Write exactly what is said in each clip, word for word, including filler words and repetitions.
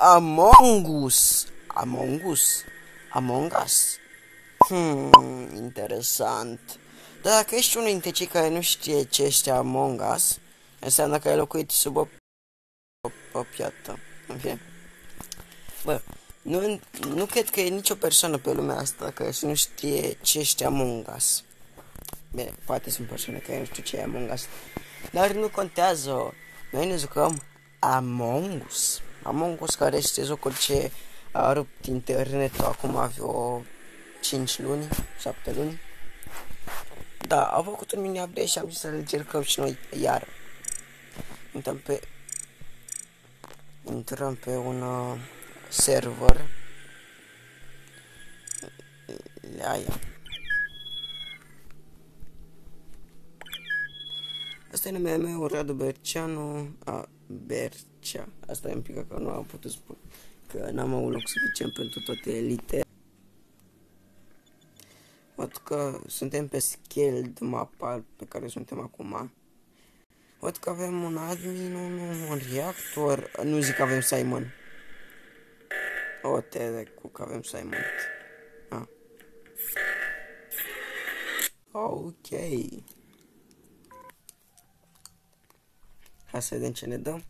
Among Us. Among Us. Among Us. Hmm, interesant. Dar dacă ești unul dintre cei care nu știe ce este Among Us, înseamnă că ai locuit sub o, o, o piatră. Okay. Bă, nu, nu cred că e nicio persoană pe lumea asta care să nu știe ce este Among Us. Bine, poate sunt persoane care nu știu ce e Among Us. Dar nu contează. Noi ne jucăm Among Us. Among Us, care este jocul ce a rupt internetul acum vreo cinci luni, șapte luni. Da, au făcut un mini update și am zis să le încercăm și noi iar. Intrăm pe Intrăm pe un uh, server. Aia. Asta e numele meu, Radu Berceanu. A, Bercea. Asta e un pic că nu am putut spune, că n-am avut loc suficient pentru toate elite. Văd că suntem pe Skilled mapa pe care suntem acum. Văd că avem un admin, un, un reactor. Nu zic că avem Simon. O, te recu că avem Simon. Ah. Ok. Hai să vedem ce ne dă.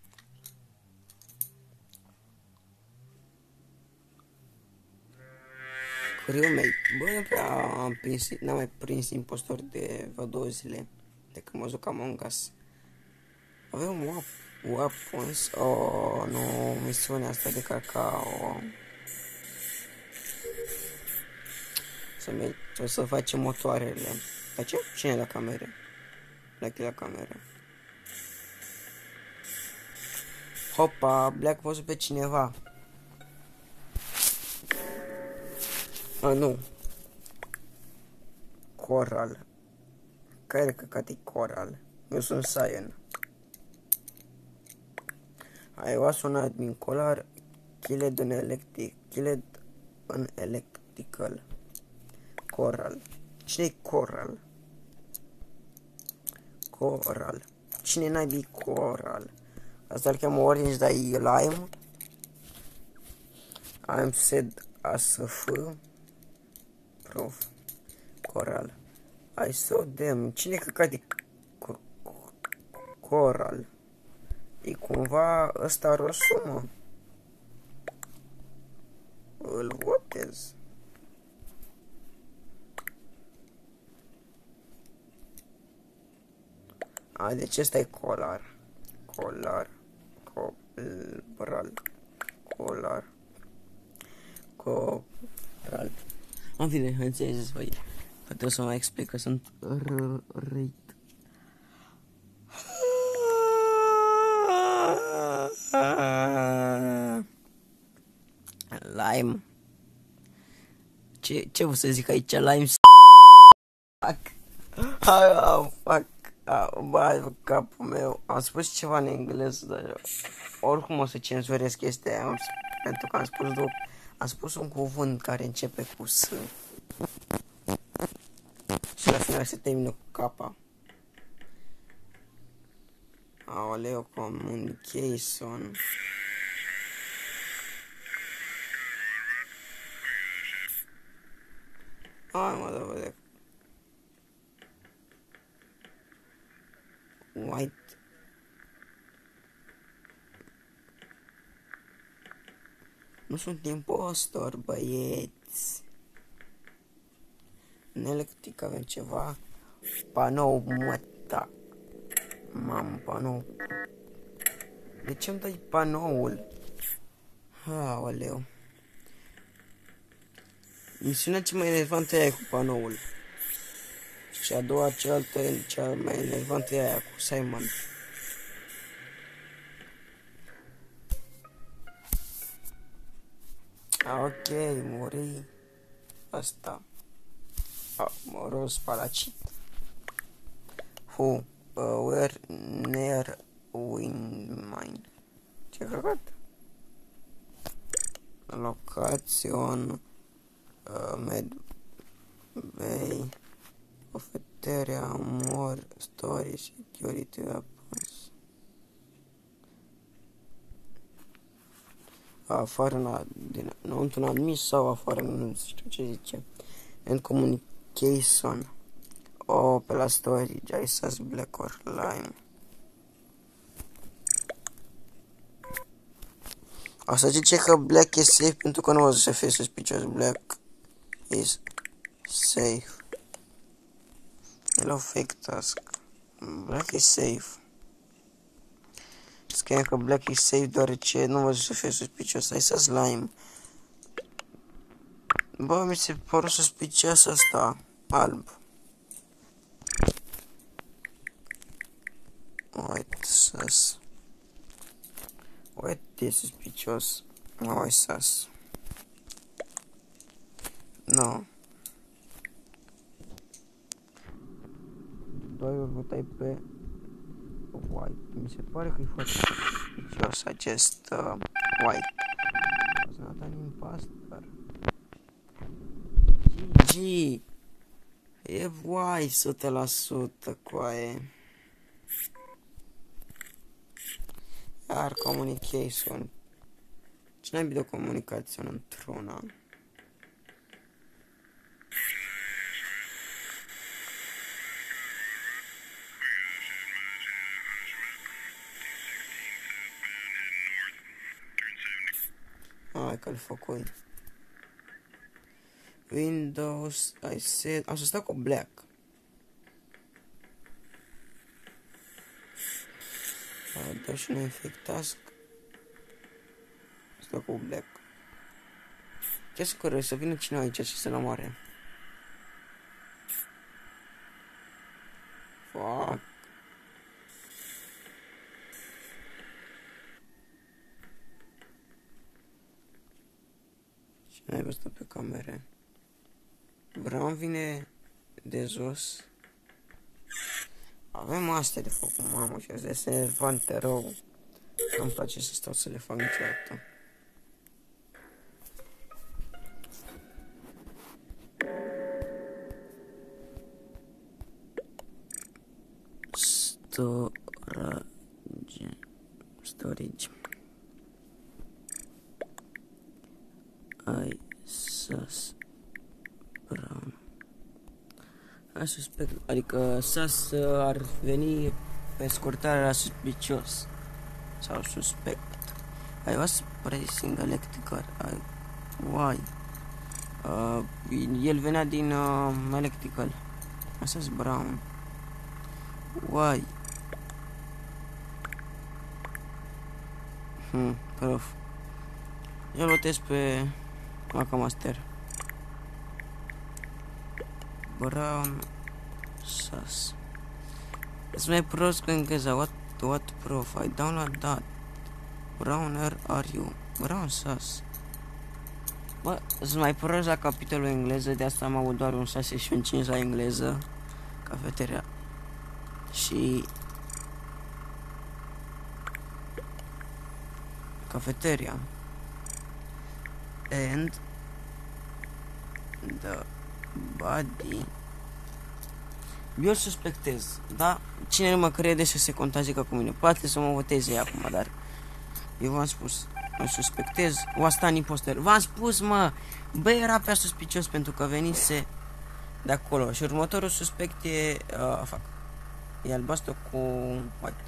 Crewmate. Bă, nu prea am prins, n-am mai prins impostori de vreo două zile de când mă jucam Among Us. Avem wap weapons. Oh, nu, misiunea asta de cacao. Să merg, o să facem motoarele. Dar ce? Cine e la camere? La la camere. Hopa, Black văzut pe cineva. A, nu. Coral. Care căcat e Coral? Eu sunt Cyan. Ai was un admin colar. Killed un electric. Killed un electrical. Coral. Cine-i Coral? Coral. Cine n-ai Coral? Asta îl cheamă Orange, dar e Lime. I'm said as a f. Prof. Coral. I saw them. Cine căcat e Coral? E cumva ăsta rosul, mă. Îl votez. A, deci ăsta e Colar. Colar. Coral. Colar. Coral. În fine, înțelegeți voi. Poate o să mai explic că sunt răit. Lime. Ce, ce vreau să zic aici? Lime. Fuck. Ah, fuck. Bă, capul meu. Am spus ceva în engleză, dar oricum o să cenzurez chestia aia, pentru că am spus două, am spus un cuvânt care începe cu S. Și la final se termină cu capa. Aoleu, communication. Hai mă, da, vedem. White. Nu sunt impostor, băieți. În electric avem ceva. Panou, măta. Mamă, panou. De ce îmi dai panoul? Aoleu. Misiunea cea mai enervantă e aia cu panoul. Și a doua, cealaltă, cea mai enervantă e aia cu Simon. Ok, muri. Asta. Ah, moros palacit. Who? Uh, where near win mine. Ce căcat? Location. Uh, med. Bay. Cafeteria. More. Story. Security weapons. afară, din, înăuntru în admis sau afară, nu știu ce zice. And communication. O, pe la storage, I says black or lime. O să zice că black e safe pentru că nu o să fie suspicious. Black is safe. Hello fake task. Black is safe. Scrie că black is safe deoarece nu o să fie suspicious. I says lime. Bă, mi se pare suspicios asta. Alb. White sus. White e suspicios. White sus. No. Doi ori votai pe white. Mi se pare că e foarte suspicios acest uh, white. Was not an imposter. G G. E white o sută la sută coaie. Iar communication. Ce n-ai de comunicație într-una? Hai că-l făcui. Windows, I said... Am să stau cu black. Dau și un fake task. Stau cu black. Ce să corect, să vină cineva aici și să-l omoare. Fuck. Și n-ai văzut pe camere. Brown vine de jos. Avem astea de făcut, mamă, și astea sunt enervante rău. Nu-mi place să stau să le fac niciodată. Storage. Storage. I sus brown. I suspect, adică sus ar veni pe scurtare la suspicios sau suspect. I was pressing electrical. I, why? Uh, el venea din uh, electrical. Asta e brown. Why? Hmm, prof. Eu votez pe Macamaster. Brown sus. It's my prost cu engleza. What what prof? I download that. Brown, where are you? Brown sus. Bă, sunt mai prost la capitolul engleză, de asta am avut doar un șase și un cinci la engleză. Cafeteria. Și cafeteria. And the body. Eu suspectez, da? Cine nu mă crede să se contagică cu mine. Poate să mă voteze acum, dar eu v-am spus, mă suspectez. O asta în imposter. V-am spus, mă, bă, era prea suspicios pentru că venise de acolo. Și următorul suspect e, uh, fac, e albastru cu white.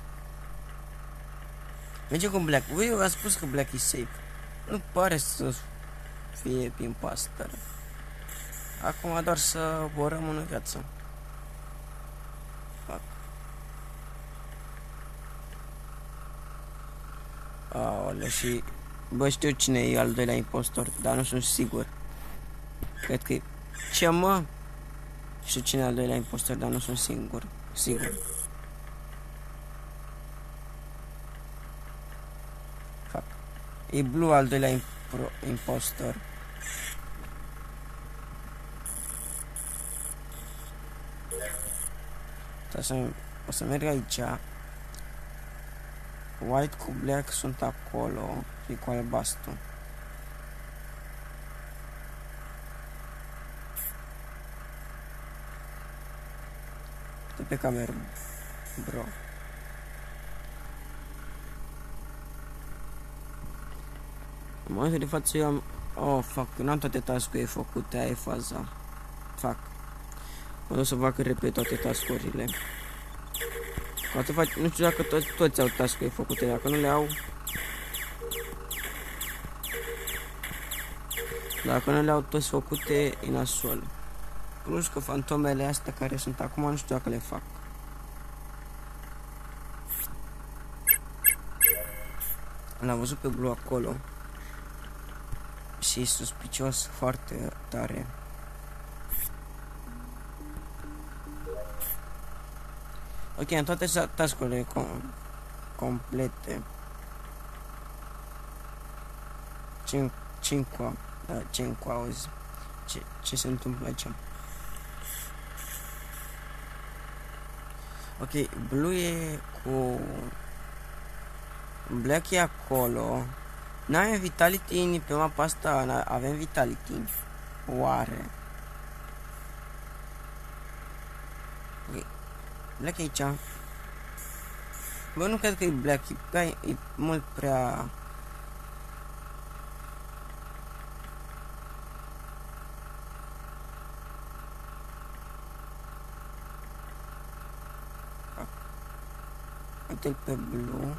Merge cu black. Voi v-am spus că black e safe. Nu pare să fie imposter. Acum doar să o rămân în viață. Fac. Aoleu, și bă, știu cine e al doilea impostor, dar nu sunt sigur. Cred că e... Ce, mă? Știu cine e al doilea impostor, dar nu sunt singur. Sigur. Fac. E Blue al doilea impro... impostor. O să, o să merg aici. White cu black sunt acolo. Și cu albastru. Stă pe cameră, bro. În momentul de față eu am... Oh, fuck, eu n-am toate task-urile făcute, aia e faza. Fuck. Mă duc să fac repede toate task-urile. Poate fac... Nu știu dacă toți, toți au task-urile făcute, dacă nu le au... Dacă nu le-au toți făcute, e nasol. Plus că fantomele astea care sunt acum, nu știu dacă le fac. L-am văzut pe Blue acolo. Și e suspicios foarte tare. Ok, am toate task-urile com complete. Cinco. Da, cinco, auzi. Ce, ce se întâmplă aici? Ok, Blue e cu... Black e acolo. N-avem Vitality pe mapa asta, avem Vitality. Oare? Ok, Black e aici. Bă, nu cred că e Black, e, e, e mult prea... Uite-l pe Blue.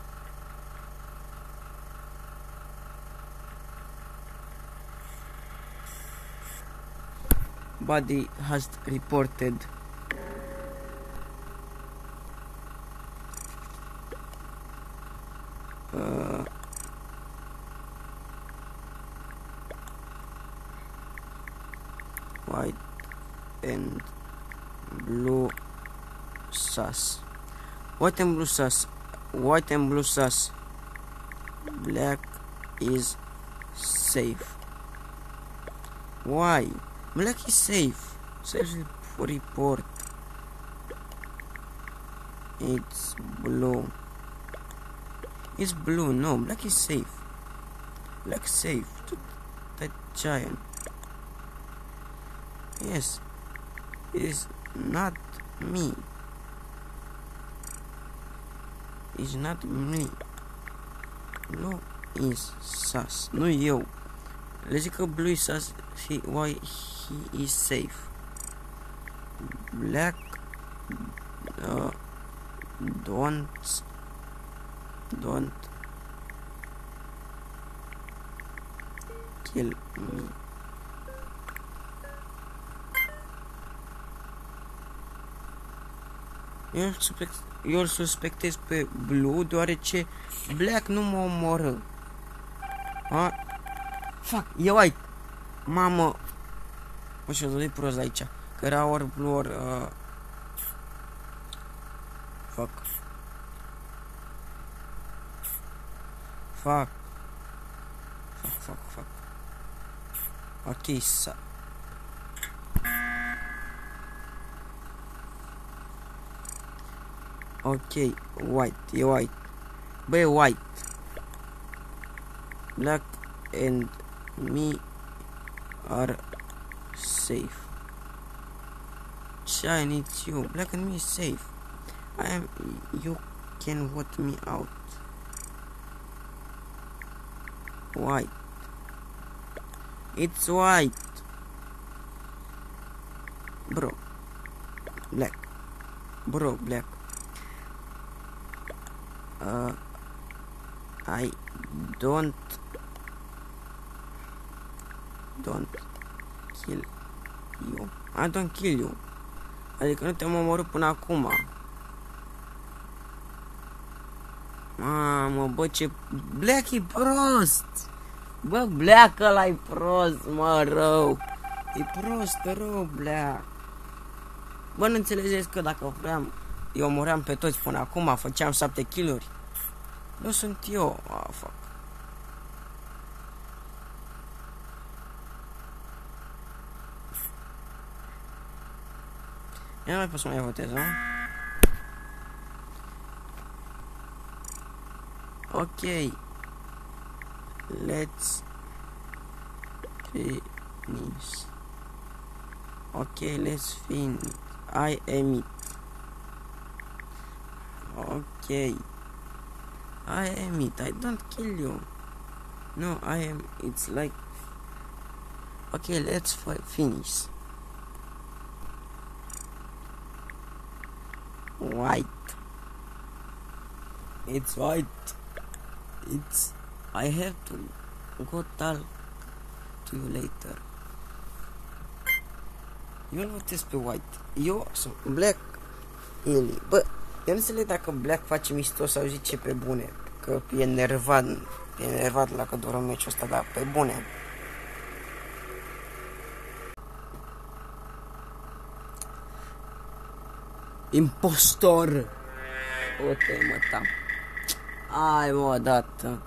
Body has reported. Uh, white and blue sus. White and blue sus. White and blue sus. Black is safe. Why? Black is safe. Safe report. It's blue. It's blue. No, black is safe. Black is safe. That giant. Yes. It's not me. It's not me. Blue is sus. Nu eu. Le zic că blue is sus. He, why he is safe. Black uh, don't don't kill me. Eu, suspect, eu îl suspectez pe Blue deoarece Black nu mă omoră. A? Fuck, e White. Mamă. Bă, și-o dă prost aici. Că era ori Blue, ori... Uh... Fuck. Fuck. Fuck, fuck, fuck. Ok, sa... Ok, white, e white. Bă, e white. Black and me are safe. Shine, it's you. Black and me is safe. I am... You can vote me out. White. It's white. Bro. Black. Bro, black. Uh, I don't don't kill you. I don't kill you. Adică nu te-am omorât până acum. Mamă, bă, ce... Black e prost. Bă, Black ăla e prost, mă, rău. E prost, rău, Black. Bă, nu înțelegeți că dacă vreau, eu omoream pe toți până acum, făceam șapte kill-uri. Nu sunt eu. Ah, fuck. Eu nu mai pot să mai votez, nu? Ok. Let's finish. Ok, let's finish. I am it. Ok. I am it. I don't kill you. No, I am. It's like. Okay, let's finish. White. It's white. It's. I have to go talk to you later. Eu nu votez pe white. Eu sunt black. Eli. Bă, eu nu înțeleg dacă black face mișto sau zice pe bune. Că e enervat. E enervat la că dură meciul ăsta, dar pe bune. Impostor! O temă ta. Ai, mă, odată.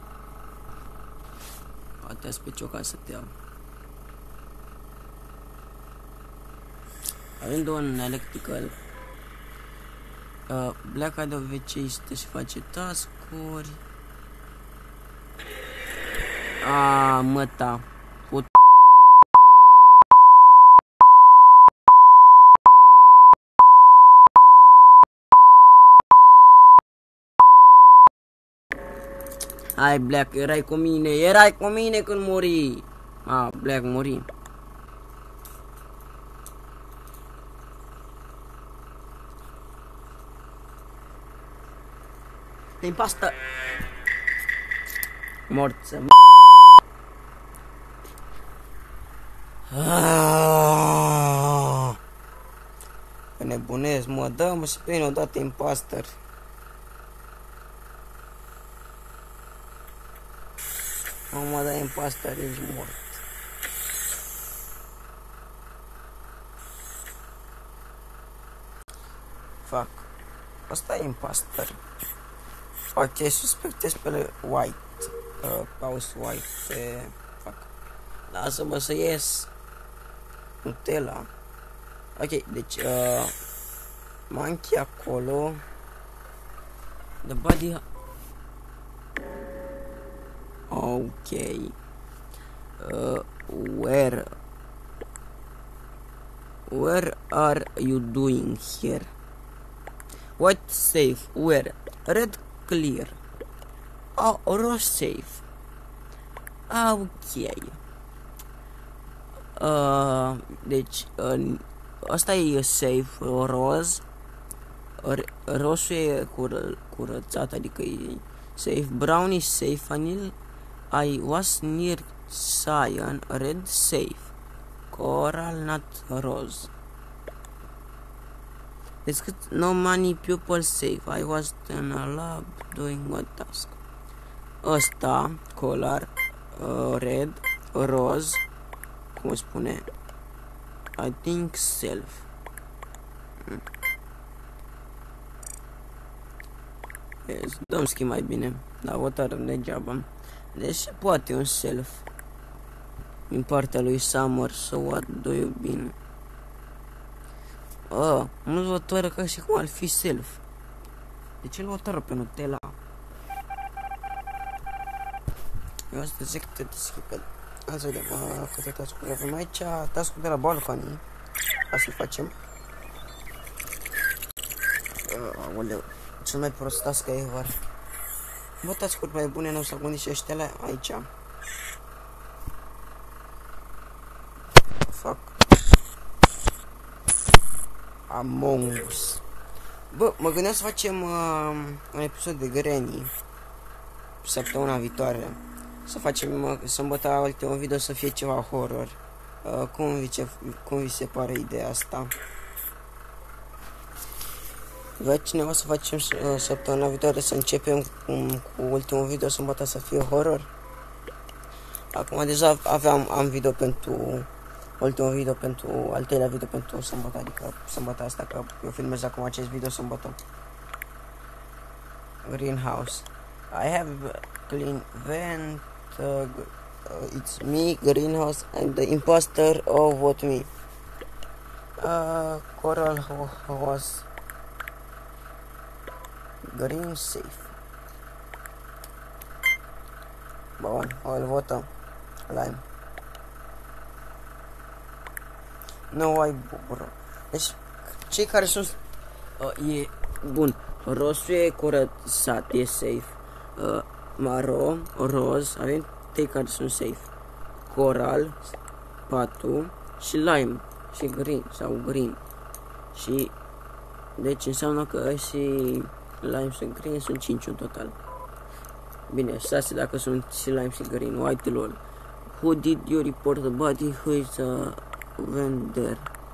Poate pe cioca să te iau. Avem un electrical. Uh, Black Eye de O V C este și face task-uri. Ah, mă, ta. Put Hai, Black, erai cu mine, erai cu mine când muri. Ah, Black muri. Tem pasta. Morță. Ah. Nebunesc, mă, dă-mă și pe mine odată imposter. Mă, mă, dă imposter, ești mort. Fuck. Asta e imposter. Ok, suspectez pe white. Uh, Pause white. Pe... Fuck. Lasă-mă să ies. Nutella. Ok, deci uh, Monkey acolo. The body. Ok. Uh, where Where are you doing here? White safe. Where? Red clear. Oh, rose safe. Ok. Uh, deci uh, asta e safe, roz. Roșu e cură, curățat, adică e safe. Brown is safe. Vanilla I was near cyan. Red safe. Coral not rose. It's no money people safe. I was in a lab doing what task. Ăsta, color, uh, red, rose, cum spune? I think self. Hmm. Yes, dăm schimb mai bine. Dar votare degeaba. Deci poate un self. Din partea lui Summer, so what do you bine? Ah, nu votară ca și cum ar fi self. De ce îl votară pe Nutella? Eu asta zic că te schipă. Hai să vedem uh, câte task-uri avem aici. Task-ul de la balcony. Hai să-l facem. Uh, aoleu. Cel mai prost task ever. Bă, task-uri mai bune n-o să gândi și ăștia aici. Fuck. Among Us. Bă, mă gândeam să facem uh, un episod de Granny săptămâna viitoare. Să facem uh, sâmbătă ultimul video să fie ceva horror. Uh, cum, vi ce, cum vi se pare ideea asta? Vrea cineva să facem uh, săptămâna viitoare să începem cu, cu ultimul video sâmbătă să fie horror? Acum deja aveam am video pentru ultimul video pentru al treilea video pentru sâmbătă, adică sâmbătă asta, că eu filmez acum acest video sâmbătă. Greenhouse. I have clean vent. Uh, it's me, Greenhouse, and the imposter of what me. Uh, Coral was green safe. Bun, o îl votăm. Lime. Nu ai bubură. Deci, cei care sunt... Uh, e... Bun. Roșu e curățat, e safe. Uh, maro, roz, avem trei care sunt safe. Coral, patru și lime și green sau green. Și deci înseamnă că și lime și green sunt cinci în total. Bine, șase dacă sunt și lime și green. White lol. Who did you report the body? Who is uh, went there?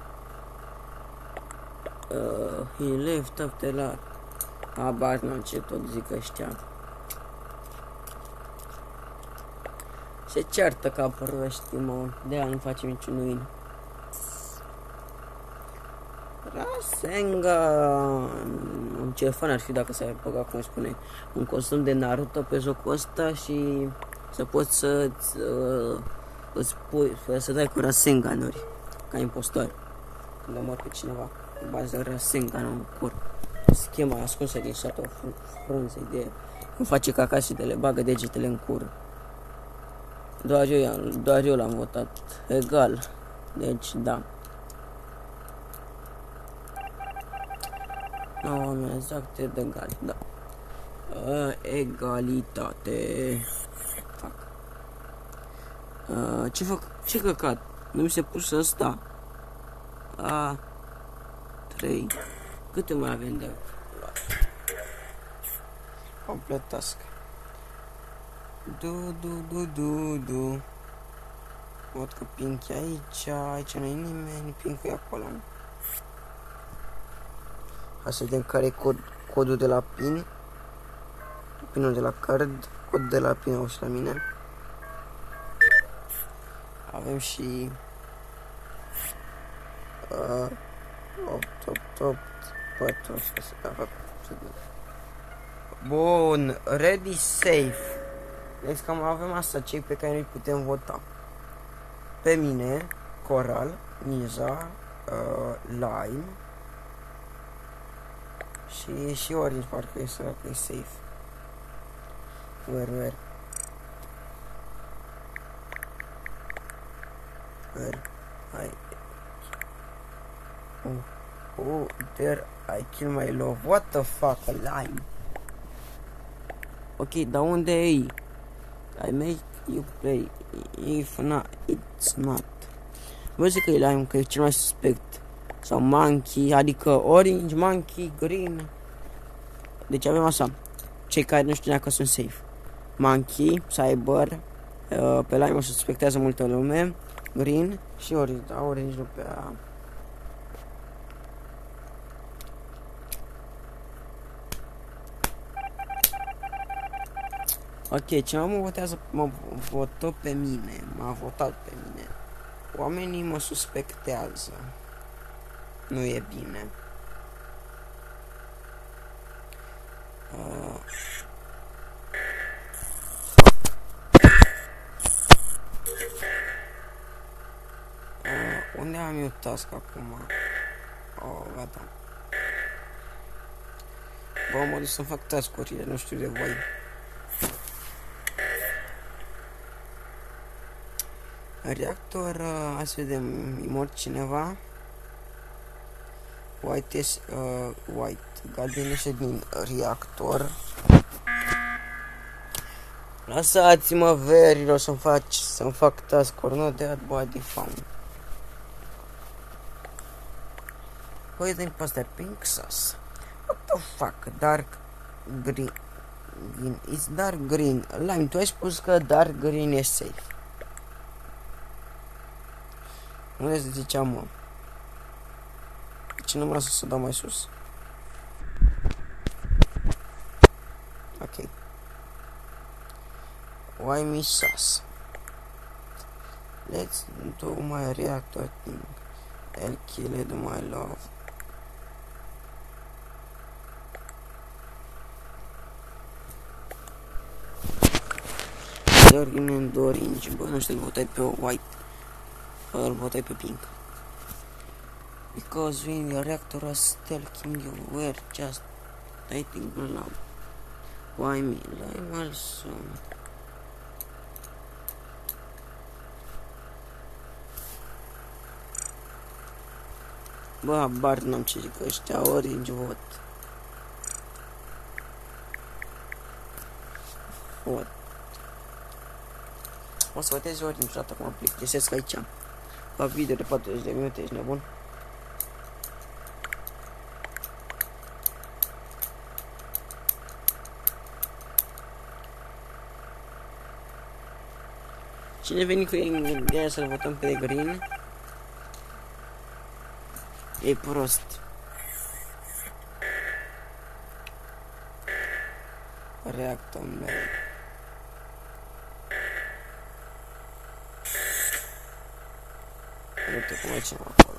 Uh, he left after that. Habar n-am ce tot zic ăștia. Se ceartă ca proștii, mă. De-aia nu facem niciun win. Rasengan. Ce fan ar fi dacă s-ar băga, cum spune, un costum de Naruto pe jocul ăsta și să poți să uh, îți pui, să dai cu Rasenganuri ca impostor când omori pe cineva cu bază Rasengan în corp. Schema ascunsă din Shadow of Frunze de cum face caca și de le bagă degetele în cur. Doar eu, doar eu l-am votat egal. Deci da. Nu, nu exact de egal, da. Uh, egalitate. Fac. Uh, ce fac? Ce căcat? Nu mi se pus ăsta. A trei. Câte mai avem de complet task. Du, du, du, du, du. Văd că Pink e aici, aici nu e nimeni, Pink e acolo. Hai să vedem care e cod, codul de la pin. Pinul de la card, cod de la pin au și la mine. Avem și uh, opt, opt, opt, patru, șase, bun, ready, safe. Deci cam avem asta, cei pe care noi putem vota. Pe mine, Coral, Ninja, uh, Lime și și Orange, parcă e săracă, e safe. Where, where? Where? I... Oh, oh, there I kill my love. What the fuck, a Lime? Ok, dar unde e? I make you play. If not, it's not. Vă zic că e Lime, că e cel mai suspect. Sau Monkey, adică Orange, Monkey, Green. Deci avem așa. Cei care nu știu dacă sunt safe. Monkey, Cyber, uh, pe Lime o suspectează multă lume. Green și Orange, da, Orange nu pe a... Ok, cineva mă votează, mă votă pe mine, m-a votat pe mine. Oamenii mă suspectează. Nu e bine. Uh. Uh, unde am eu task acum? Oh, gata. Bă, mă duc să-mi fac task-urile, nu știu de voi. Reactor, uh, hai să vedem, e mort cineva. White, uh, white, galben este din reactor. Lăsați-mă, verilor, să-mi fac, să-mi fac task-uri, not dead body found. Păi, din pe astea, pink sauce. What the fuck, dark green, green, it's dark green. Lime, tu ai spus că dark green e safe. Unde se ziceam, mă? Ce nu mă lasă să dau mai sus? Ok. Why me sus? Let's do my reactor thing. I'll kill it, my love. Dorgin and orange. Bă, nu știu, îl votai pe white. Îl votai pe pink. Because when your reactor was still killing you were just dating love. Why me? Lime also. Bă, habar n-am ce zic ăștia, orange vot. Vot. O să votez ori niciodată cum mă plictisesc aici. Fac video de patruzeci de minute, ești nebun? Cine veni cu ideea să-l votăm pe Green? E prost. Reactor meu. Uite cum e cineva acolo.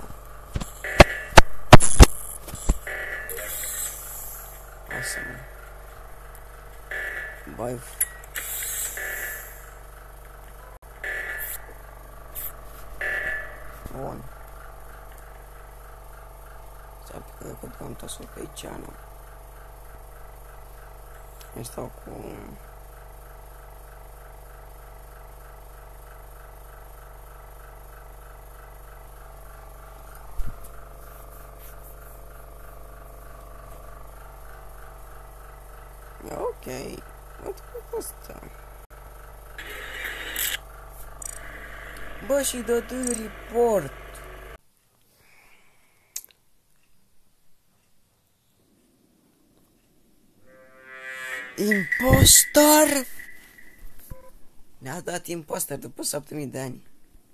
Awesome. Bye. Bun. S-a picat că am tasul pe aici, nu? Mai stau cu... Ok, uite cu asta. Bă, și dă de report. Impostor! Ne-a dat impostor după șapte mii de ani.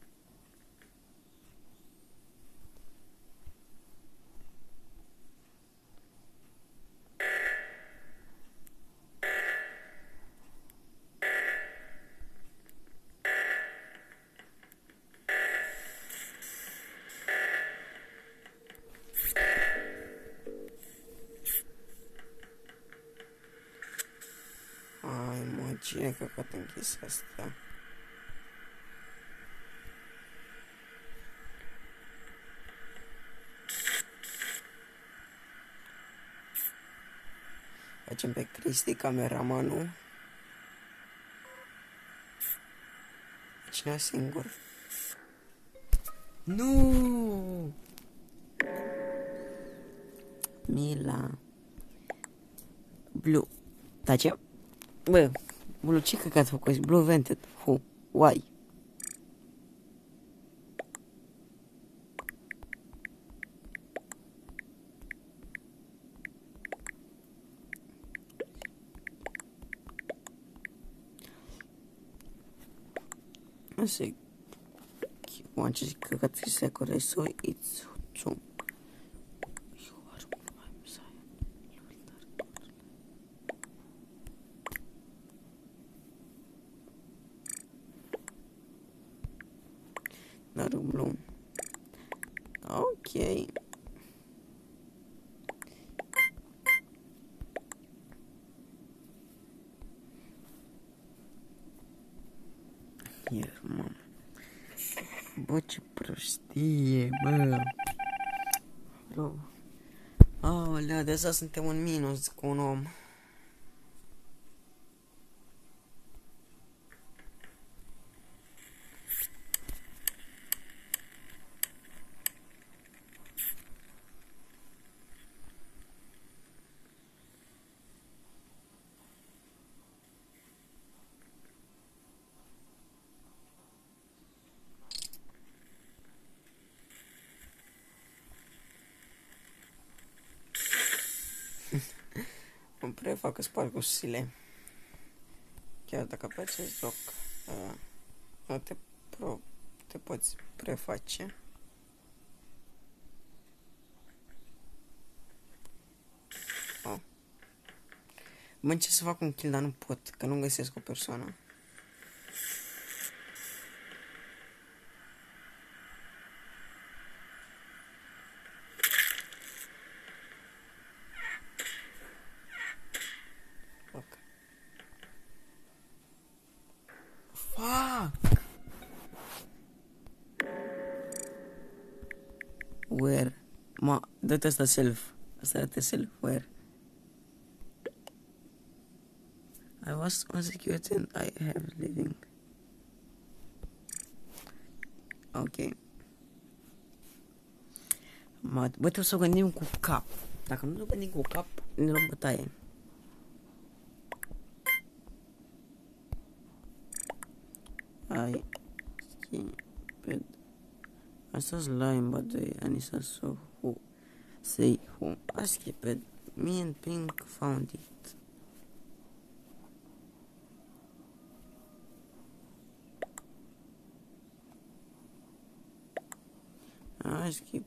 Ai, mă, cine că pot închis asta? Facem pe Cristi, cameramanul. Cine singur? Nu! Mila. Blue. Tace? Bă, Blue, ce căcat făcut? Blue vented. Who? Why? Nu sé. Want to căcat fi secure, so it's true. Dar Blue. Ok. Iar, mamă. Bă, ce prostie, bă. Bro. Aolea, de asta suntem în minus cu un om. Îmi prefac că sparg ușile. Chiar dacă pe acest joc uh, nu te, pro, te poți preface. Oh. Mă încerc să fac un kill, dar nu pot, că nu găsesc o persoană. Fuck! Where? Ma, dă-te asta self. Asta dă-te self. Where? I was unsecured and I have living. Ok. Ma, bă, trebuie să o gândim cu cap. Dacă nu o gândim cu cap, ne luăm bătaie. I skip. Asta slime, by the way, and it's also who say who. I skip it. Me and Pink found it. I skip.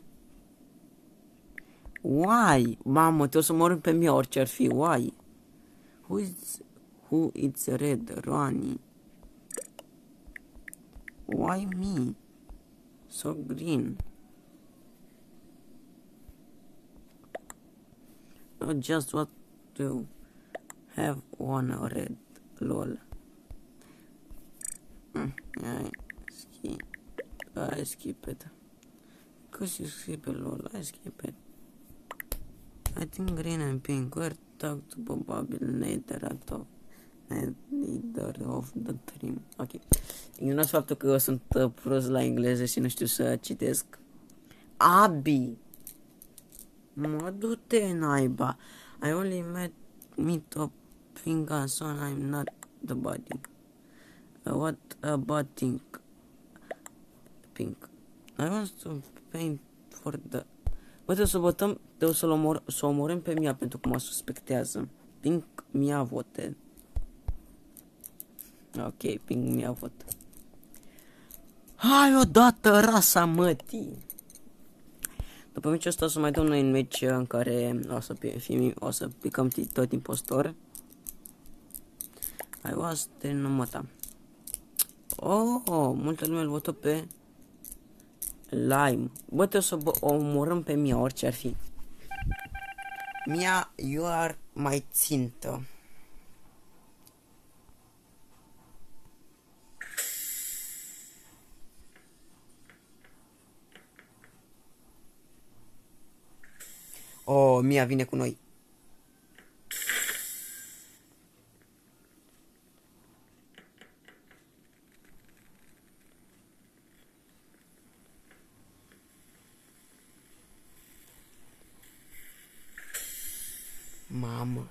Why? Mamă, te o să mor pe mine orice ar fi. Why? Who is who is red? Ronnie. Why me? So green. Not just what to have one red. Lol. Mm, I skip. I skip it. Cause you skip it, lol. I skip it. I think green and pink were talked to probably neither at all. Neither of the three. Ok. Ignorați faptul că eu sunt uh, prost la engleză și nu știu să citesc. Abi! Mă, du-te naiba. I only met meet up pink and so I'm not the body. Uh, what about pink? Pink. I want to paint for the... Bă, trebuie să votăm, trebuie să-l omor, să omorâm pe Mia pentru că mă suspectează. Pink Mia vote. Ok, Pink Mia vote. Hai odată, rasa mătii! După meciul ăsta o să mai dăm noi un meci în care o să, fim, o să picăm tot impostor. I was then măta. Oh, oh, multă lume îl votă pe Lime. Bă, trebuie să o omorâm pe Mia, orice ar fi. Mia, you are my țintă. Oh, Mia vine cu noi. Mamă.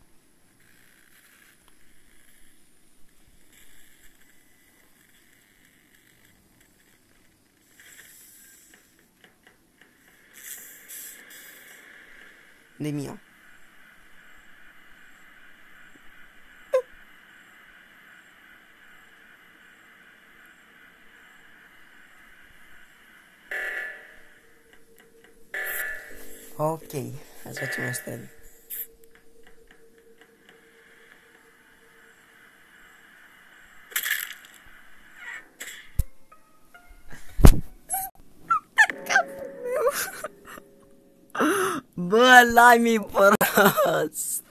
De Mia. Ok, hai să facem asta. Bă, Lime-i prost.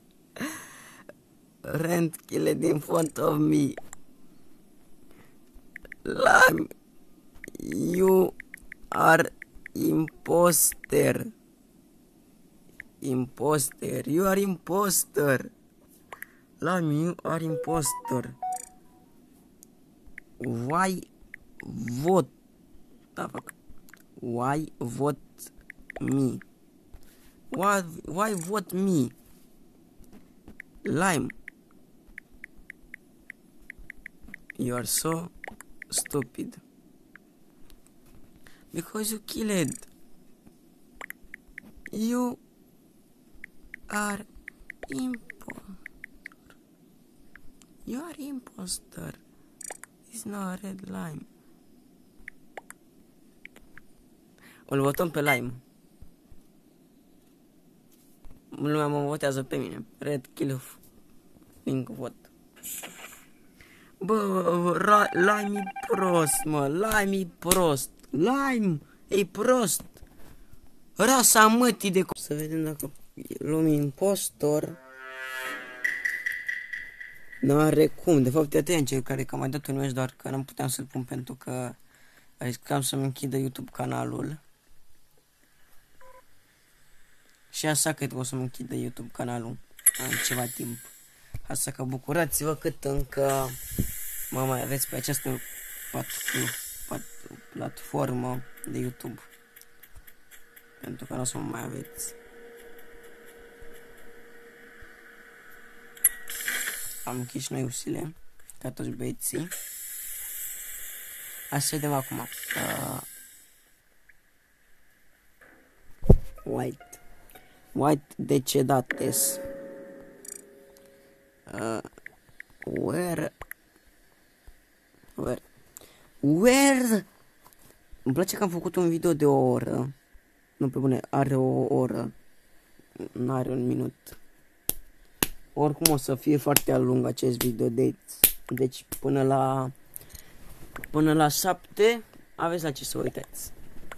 Rent killed in front of me. Lime, you are imposter. Imposter, you are imposter. Lime, you are imposter. Why vote? The fuck? Why vote me? Why, why vote me? Lime. You are so stupid. Because you killed. You are impostor. You are impostor. It's not red Lime. Îl votăm pe Lime. Lumea mă votează pe mine. Red kill Pink vot. Bă, Lime e prost, mă. Lime e prost. Lime e prost. Rasa mătii de... Să vedem dacă luăm impostor. N-are cum. De fapt, te încerc care că am mai dat un meci, doar că nu puteam să-l pun pentru că riscam să-mi închidă YouTube canalul. Și așa că o să-mi închidă YouTube canalul în ceva timp. Așa că bucurați-vă cât încă mă mai aveți pe această platformă de YouTube. Pentru că nu o să mă mai aveți. Am închis noi ușile, ca toți băieții. Hai să vedem acum. Uh, White. White decedates. Uh, where? Where? Where? Îmi place că am făcut un video de o oră. Nu, pe bune, are o oră. Nu are un minut. Oricum o să fie foarte lung acest video. Deci, deci până la până la șapte aveți la ce să uitați.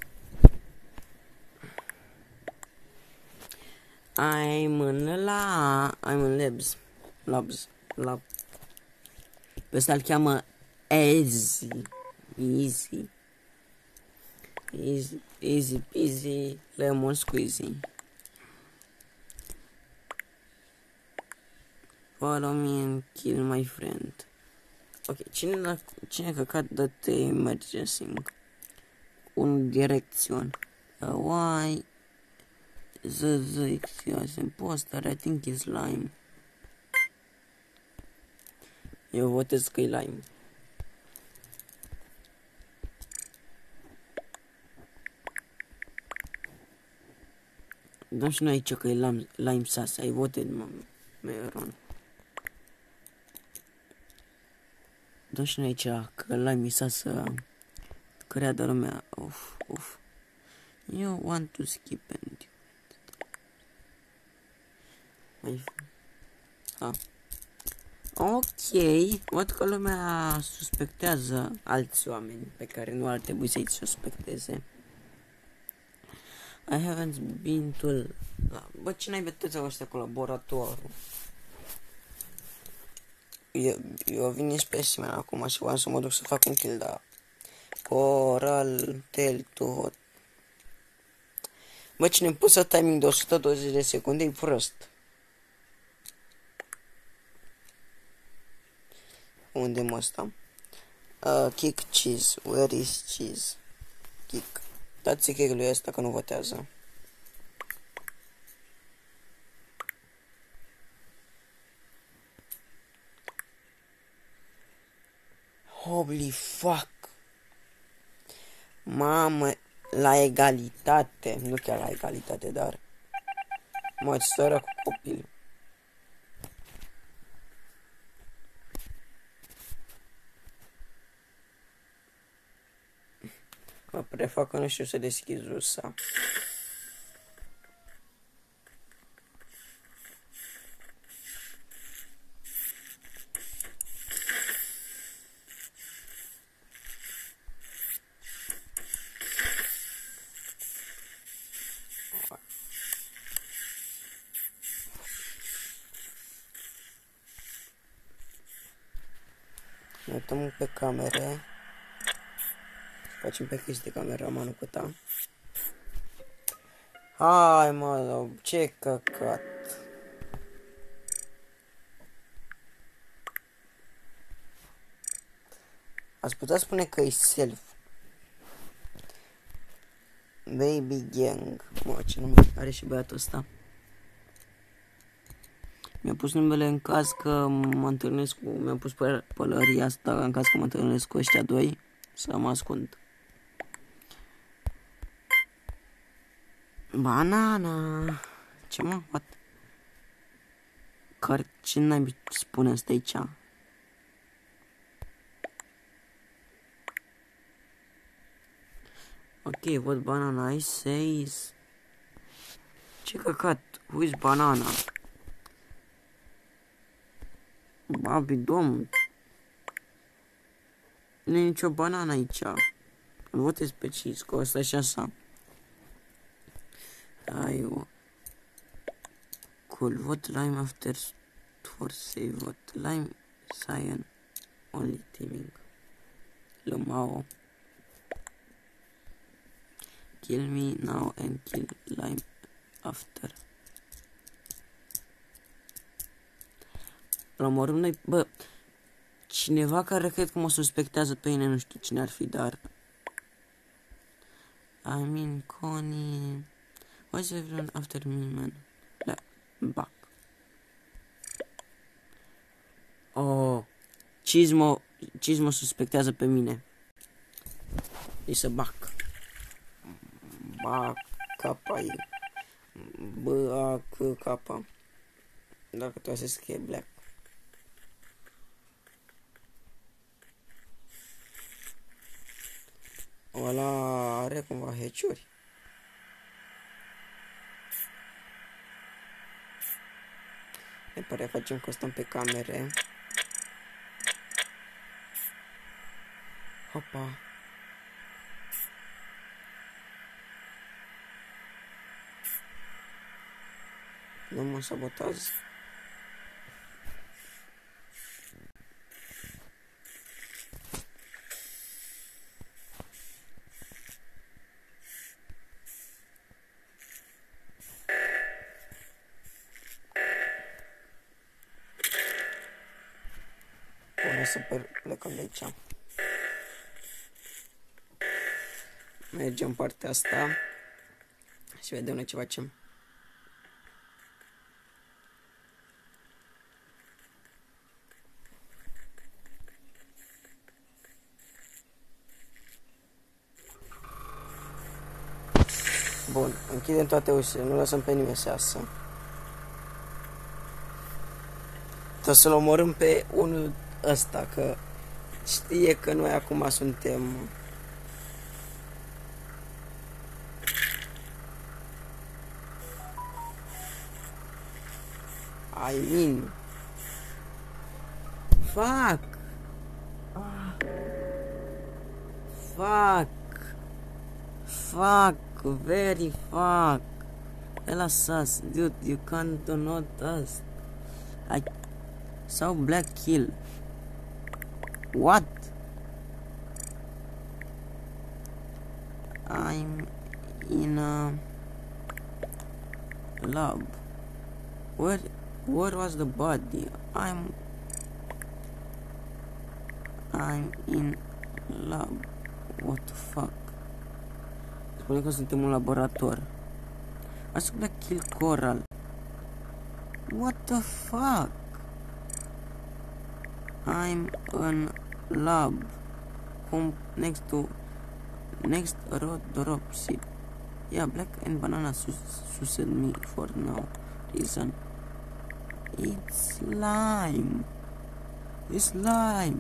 I'm în la I'm în labs. Labs. Lab. Pe ăsta îl cheamă Easy. Easy. Easy. Easy peasy. Lemon squeezy. Follow me and kill my friend. Ok, cine a cine căcat dă-te emergencing? Un direcțion. Why the the X imposter? I think is lime. Eu votez că e lime. Dăm și noi aici că e lime, lime sas. Ai voted, mă, Meron. Dăm și noi aici că lime sas să creadă lumea. Uf, uf. You want to skip and mai ha. Ok, văd că lumea suspectează alți oameni pe care nu ar trebui să-i suspecteze. I haven't been to... Bă, ce n-ai vedeți ăștia cu laboratorul? Eu, eu vin specimen acum și voiam să mă duc să fac un kill, dar... Coral, tel, tot. Bă, cine-mi pusă timing de o sută douăzeci de secunde e prost. Unde mă ăsta? Uh, kick cheese. Where is cheese? Kick. Dați-i kick lui ăsta că nu votează. Holy fuck. Mamă, la egalitate. Nu chiar la egalitate, dar... Mă, țără cu copil. Mă prefac că nu știu să deschid rusa. Ne uităm pe camere. Facem pe chestii de cameramanul cu ta. Hai mă, ce căcat. Ați putea spune că e self. Baby gang. Mă, ce nume are și băiatul ăsta. Mi-a pus numele în caz că mă întâlnesc cu... Mi-a pus pălăria asta în caz că mă întâlnesc cu ăștia doi. Să mă ascund. Banana. Ce mă? What? Care, ce n-ai spune asta aici? Ok, văd banana. I says... Ce căcat? Who is banana? Babi, domn. Nu e nicio banana aici. Îl votez pe Cisco, ăsta e și așa. Ai o... Cool, vot lime after for save, vot lime, cyan, only teaming. Lumao. Kill me now and kill lime after. L-omorâm noi, bă, cineva care cred că mă suspectează pe mine, nu știu cine ar fi, dar... I mean, Connie... Why is everyone after me, man? Da, back. Oh, Cizmo, Cizmo suspectează pe mine. E să bac. Bac, capa e. B, A, C, capa. Dacă trebuie să scrie black. Ăla are cumva heciuri. Ne pare facem custom pe camere. Hopa. Nu mă sabotez. O să plecăm de aici. Mergem partea asta și vedem noi ce facem. Bun, închidem toate ușile, nu lăsăm pe nimeni să iasă. Trebuie să-l omorâm pe unul ăsta, că știe că noi acum suntem... I mean... Fuck! Ah. Fuck! Fuck! Very fuck! Ela sus, dude, you can't do not us. I saw black kill. What? I'm in a lab. Where where was the body? I'm I'm in lab. What the fuck? Spune că suntem un laborator. Ask black kill coral. What the fuck? I'm in lab. Come next to next road drop seed. Yeah, black and banana suited me for no reason. It's slime. It's slime.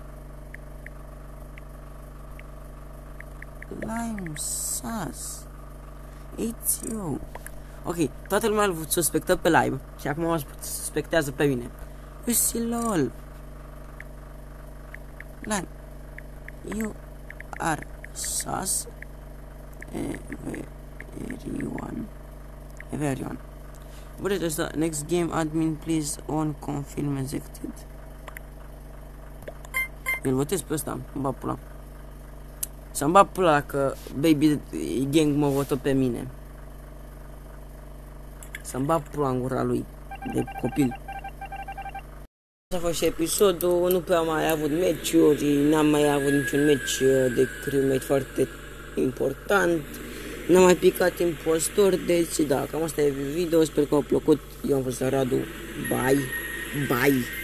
Lime sus. It's you. Ok, toată lumea îl suspectă pe live și acum mă suspectează pe mine. Uzi, lol. Lime, you are sus. Everyone. Everyone. What is the next game admin please on confirm executed? Îl votez pe ăsta, îmi bag pula. Să-mi bag pula dacă Baby Gang mă votă pe mine. Să-mi bag pula în gura lui, de copil. Asta a fost și episodul, nu prea am mai avut meciuri, n-am mai avut niciun meci de crewmate foarte important. N-am mai picat impostor, deci da, cam asta e video, sper că v-a plăcut. Eu am fost Radu, bye, bye.